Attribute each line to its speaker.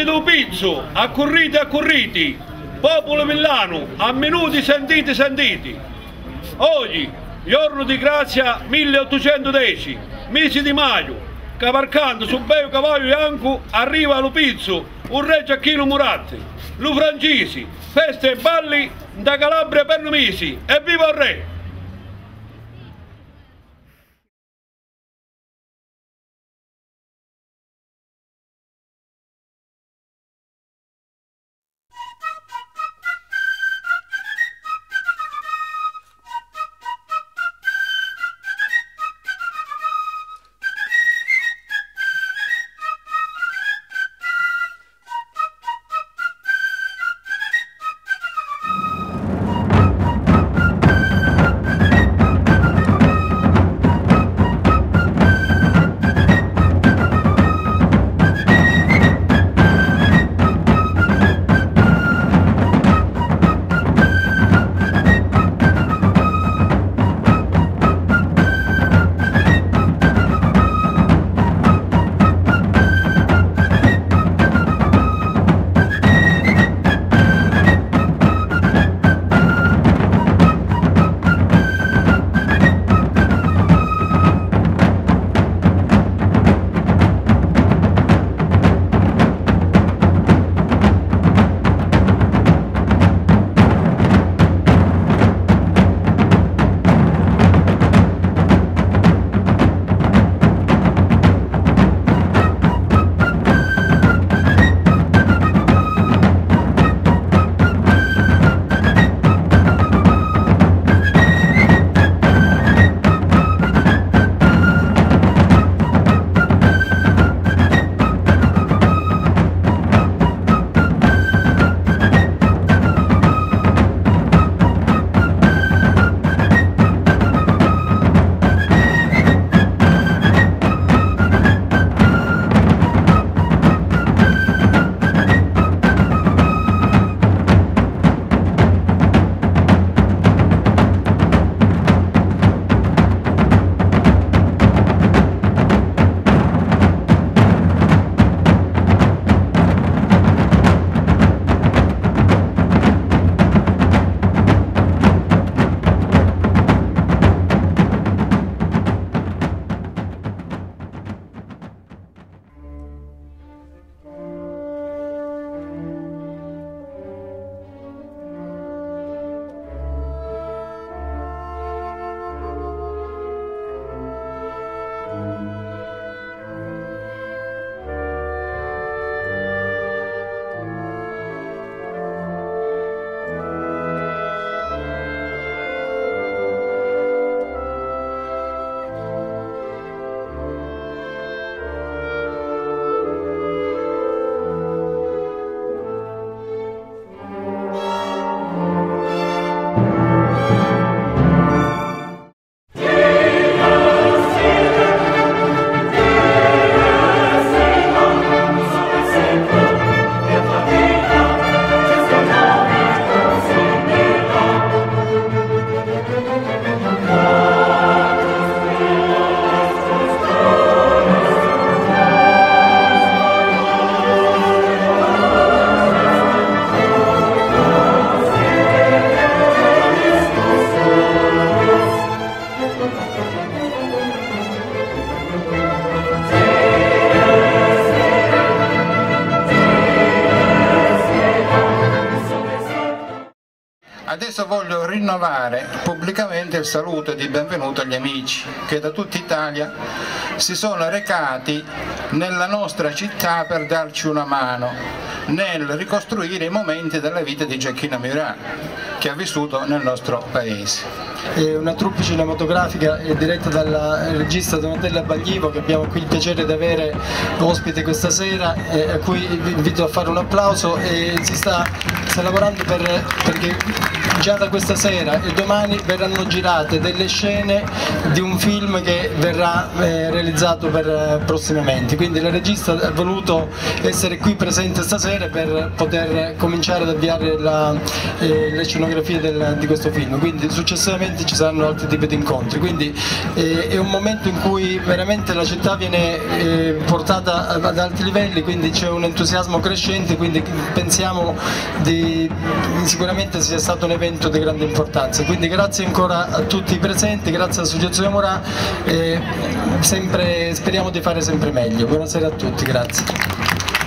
Speaker 1: do pizzo, accurriti, popolo Milano, a minuti sentiti. Oggi, giorno di grazia 1810, mese di maggio, cavalcando su bello cavallo bianco, arriva lo pizzo, un re Giacchino Muratti, lo francesi, feste e balli da Calabria per mesi, e viva il re!
Speaker 2: Adesso voglio rinnovare pubblicamente il saluto di benvenuto agli amici che da tutta Italia si sono recati nella nostra città per darci una mano nel ricostruire i momenti della vita di Giacchino Murat, che ha vissuto nel nostro paese.
Speaker 3: È una troupe cinematografica diretta dal regista Donatella Baglivo, che abbiamo qui il piacere di avere ospite questa sera, a cui vi invito a fare un applauso. E si sta lavorando perché già da questa sera e domani verranno girate delle scene di un film che verrà realizzato prossimamente, quindi la regista ha voluto essere qui presente stasera per poter cominciare ad avviare le scenografie scenografie di questo film, quindi successivamente ci saranno altri tipi di incontri, quindi è un momento in cui veramente la città viene portata ad alti livelli, quindi c'è un entusiasmo crescente, quindi pensiamo sicuramente sia stato un evento di grande importanza, quindi grazie ancora a tutti i presenti, grazie all'Associazione Morà, speriamo di fare sempre meglio. Buonasera a tutti, grazie.